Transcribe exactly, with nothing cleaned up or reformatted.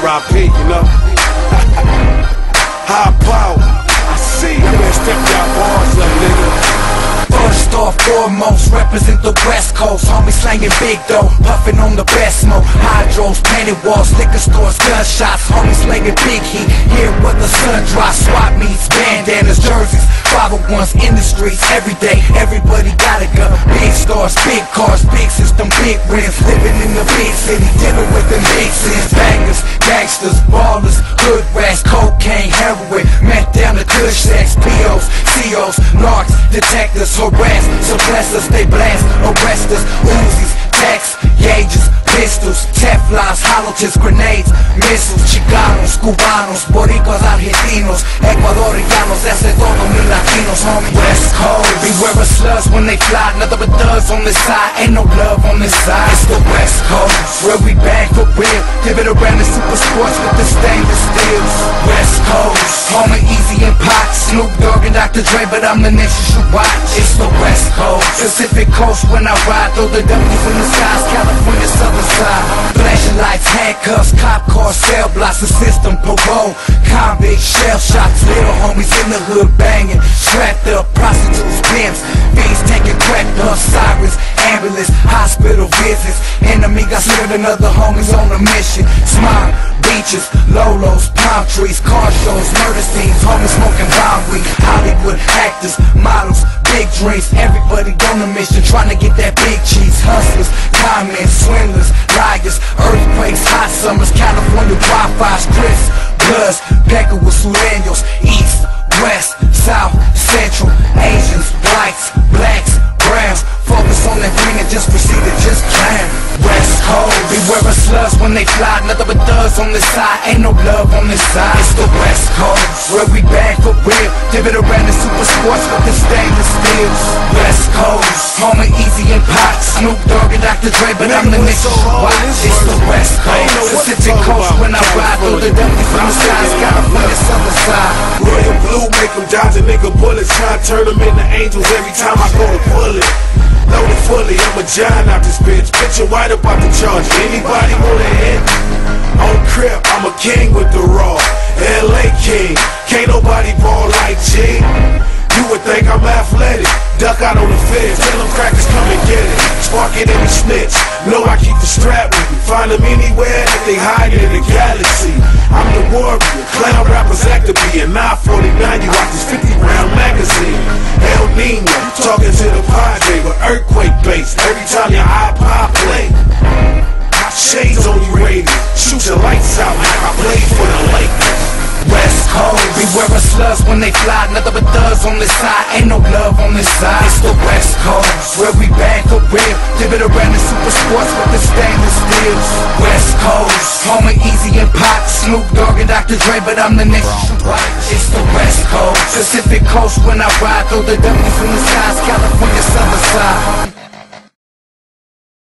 R I P, you know. High power, I see you. Man, step your bars up, nigga. First off, foremost, represent the West Coast. Homies slanging big dough, puffing on the best smoke. Hydros, painted walls, liquor stores, gunshots. Homies slanging big heat, here where the sun drops. Swap meets, bandanas, jerseys, five oh ones in the streets. Every day, everybody got a gun. Big stars, big cars, big system, big rims. Living in the big city, dealing with them big sins. Bangers, gangsters, ballers, hood rats, cocaine, heroin, meth down the kush sex. P Os, C Os, narcs, detectives, harass, suppress us, they blast, arrest us. Uzis, texts, gauges, pistols, Teflons, hollow tips, grenades, missiles, Chicanos, Cubanos, Boricuas, Argentinos, Ecuadorianos, that's it, todo mi Latinos, homie. West Coast, beware of slugs when they fly, nothing but thugs on this side, ain't no love on this side. It's the West Coast, where we bang for real, give it around the super sports with the stainless steels. West Coast, homie, Easy and Pac, Snoop Dogg and Doctor Dre, but I'm the next you should watch. It's the West Coast, Pacific Coast when I ride, throw the W's in the skies, California, Southern side. Flashing lights, handcuffs, cop cars, cell blocks, the system, parole, convict, shell shots, little homies in the hood banging, strapped up, prostitutes, pimps, fiends taking crack puffs, sirens, ambulance, hospital visits, enemy got scared and other homies on a mission. Smile, beaches, lolos, palm trees, car shows, murder scenes, homies smoking bomb weed, Hollywood actors, models, big dreams, everybody on a mission, trying to get that big cheese. Hustlers, comments, swindlers, liars, earthquakes, hot summers, California Wi-Fi's, Crips, Bloods, Pecker with Sureños, East, West, South, Central, Asians, whites, blacks, browns, focus on that green and just proceed to just climb. West Coast, beware of slugs when they fly, nothing but thugs on this side, ain't no love on this side. It's the West Coast, where we bang for real, give it around the super sports with the stainless steels. West Coast, homie, Easy and Pac, Snoop Dogg and Doctor Dre, but I'm the next you should watch. It's the West Coast, Pacific Coast when I ride, through the W's from the skies, California, Southern side. Royal blue, make them dodge and nigga bullets, try to turn them into angels every time I go to pull it. Loaded fully, I'm a giant out this bitch. Picture white about the charge. Anybody wanna hit? On crib, I'm a king with the raw. L A king, can't nobody ball like G. You would think I'm athletic. Duck out on the fence, tell them crackers come and get it. Spark it in the snitch, know I keep the strap with me. Find them anywhere that they hide in the galaxy. I'm the warrior, clown rappers act to be. And nine forty-nine, you watch this fifty round magazine. El Nino, talking to the Padre with earthquake bass. Every time your iPod play, shades on you radio, shoot your lights out like I played for the Lakers. West Coast, beware of slugs when they fly, nothing but thugs on this side, ain't no love on this side. It's the West Coast, where we bang for real, give it around the super sports with the stainless steels. West Coast, homie, Easy and Pac, Snoop Dogg and Doctor Dre, but I'm the next you should watch. It's the West Coast, Pacific Coast when I ride, through the W's in the skies, California, Southern side.